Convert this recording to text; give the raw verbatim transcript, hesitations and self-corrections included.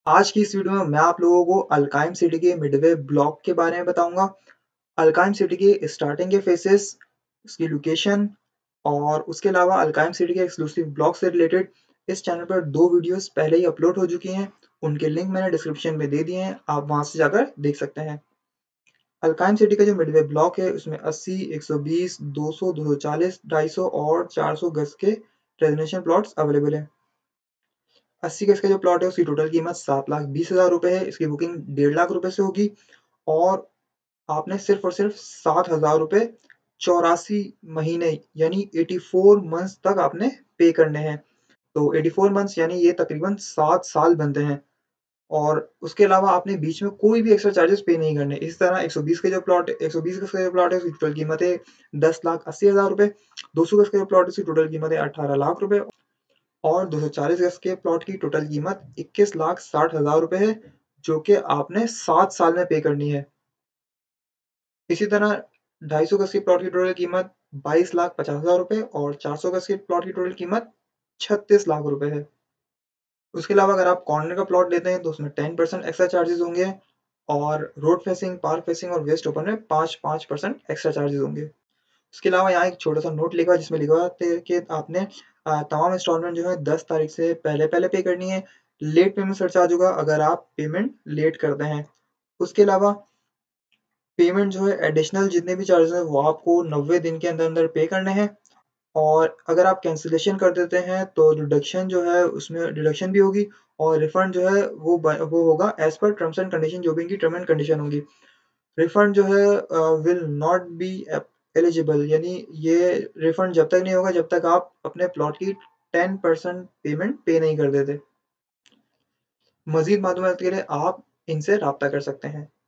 आज की इस वीडियो में मैं आप लोगों को अल्काइम सिटी के मिडवे ब्लॉक के बारे में बताऊंगा। अल्काइम सिटी के स्टार्टिंग के फेसेस, उसकी लोकेशन और उसके अलावा अल्काइम सिटी के एक्सक्लूसिव ब्लॉक से रिलेटेड इस चैनल पर दो वीडियोस पहले ही अपलोड हो चुकी हैं। उनके लिंक मैंने डिस्क्रिप्शन में दे दिए हैं, आप वहां से जाकर देख सकते हैं। अल्काइम सिटी का जो मिडवे ब्लॉक है उसमें अस्सी, एक सौ बीस, दो सौ, दो सौ चालीस, ढाई सौ और चार सौ गज के रेजिडेंशियल प्लॉट्स अवेलेबल हैं। अस्सी गज का जो प्लॉट है उसकी टोटल कीमत सात लाख बीस हजार रुपए है। इसकी बुकिंग डेढ़ लाख रुपए से होगी और आपने सिर्फ और सिर्फ सात हजार रुपए चौरासी महीने यानी चौरासी मंथ्स तक आपने पे करने हैं। तो चौरासी मंथ्स यानी ये तकरीबन सात साल बनते हैं और उसके अलावा आपने बीच में कोई भी एक्स्ट्रा चार्जेस पे नहीं करने। इस तरह एक सौ बीस के जो प्लॉट एक सौ बीस गज का जो प्लॉट है उसकी टोटल कीमत है दस लाख अस्सी हजार रुपए। दो सौ गज का जो प्लॉट है उसकी टोटल कीमत है अठारह लाख रुपए और दो सौ चालीस गज के प्लॉट की टोटल कीमत इक्कीस लाख साठ हजार रुपए है, जो कि आपने सात साल में पे करनी है। इसी तरह ढाई सौ गज के प्लॉट की टोटल कीमत बाईस लाख पचास हजार रुपए और चार सौ गज के प्लॉट की टोटल कीमत छत्तीस लाख रुपए है। उसके अलावा अगर आप कॉर्नर का प्लॉट लेते हैं तो उसमें टेन परसेंट एक्स्ट्रा चार्जेस होंगे और रोड फेसिंग, पार्क फेसिंग और वेस्ट ओपन में पाँच पाँच परसेंट एक्स्ट्रा चार्जेस होंगे। उसके अलावा यहाँ एक छोटा सा नोट लिखा हुआ है जिसमें लिखा हुआ है कि आपने अ, तमाम इंस्टॉलमेंट जो है दस तारीख से पहले पहले पे करनी है। लेट पेमेंट सरचार्ज होगा अगर आप पेमेंट लेट करते हैं। उसके अलावा पेमेंट जो है एडिशनल जितने भी चार्जेस हैं वो आपको नब्बे दिन के अंदर अंदर पे करने हैं और अगर आप कैंसिलेशन कर देते हैं तो डिडक्शन जो है उसमें डिडक्शन भी होगी और रिफंड जो है वो ब- वो होगा as per terms and condition, जो भी इनकी टर्म एंड कंडीशन होंगी। रिफंड जो है विल नॉट बी एलिजिबल, यानी ये रिफंड जब तक नहीं होगा जब तक आप अपने प्लॉट की टेन परसेंट पेमेंट पे नहीं कर देते। मजीद मालूमात के लिए आप इनसे रब्ता कर सकते हैं।